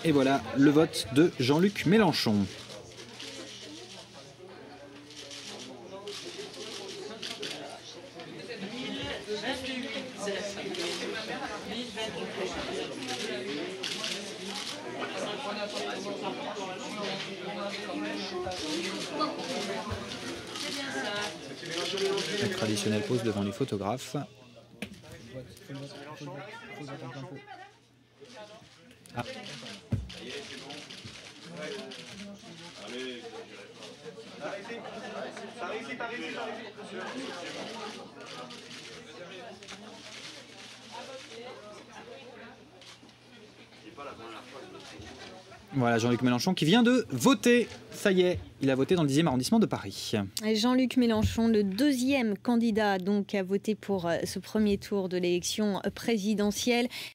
Et voilà le vote de Jean-Luc Mélenchon. La traditionnelle pause devant les photographes. Ah. Voilà Jean-Luc Mélenchon qui vient de voter. Ça y est, il a voté dans le 10e arrondissement de Paris. Jean-Luc Mélenchon, le deuxième candidat donc à voter pour ce premier tour de l'élection présidentielle.